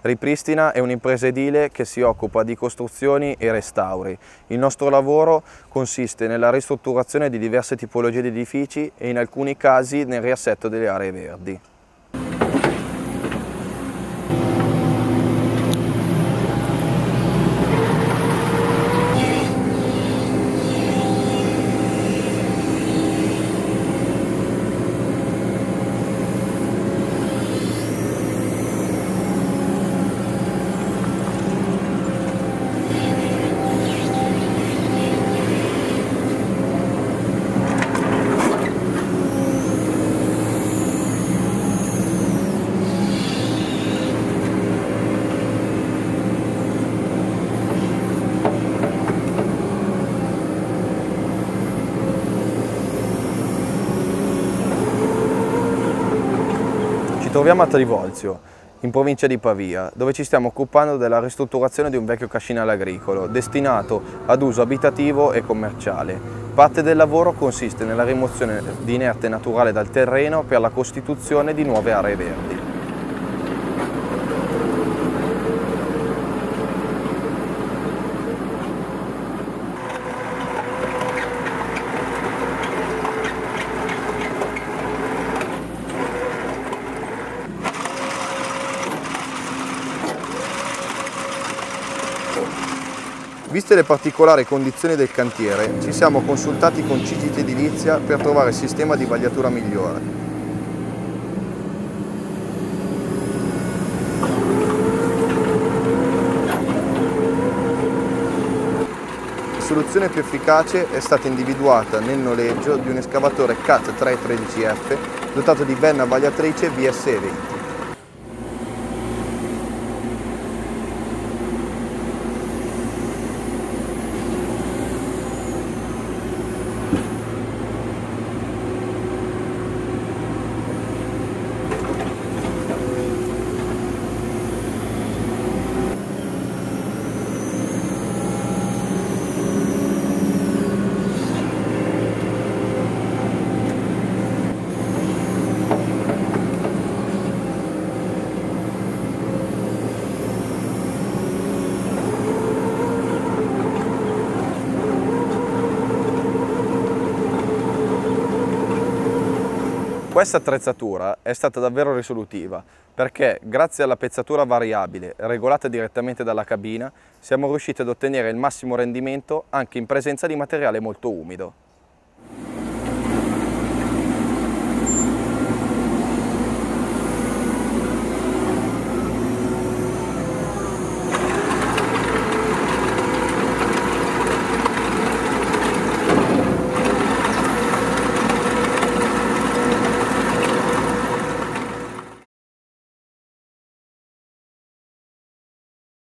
Ripristina è un'impresa edile che si occupa di costruzioni e restauri. Il nostro lavoro consiste nella ristrutturazione di diverse tipologie di edifici e in alcuni casi nel riassetto delle aree verdi. Ci troviamo a Trivolzio, in provincia di Pavia, dove ci stiamo occupando della ristrutturazione di un vecchio cascinale agricolo, destinato ad uso abitativo e commerciale. Parte del lavoro consiste nella rimozione di inerte naturale dal terreno per la costituzione di nuove aree verdi. Viste le particolari condizioni del cantiere, ci siamo consultati con CGT Edilizia per trovare il sistema di vagliatura migliore. La soluzione più efficace è stata individuata nel noleggio di un escavatore CAT 313F dotato di benna vagliatrice VS20. Questa attrezzatura è stata davvero risolutiva perché, grazie alla pezzatura variabile regolata direttamente dalla cabina, siamo riusciti ad ottenere il massimo rendimento anche in presenza di materiale molto umido.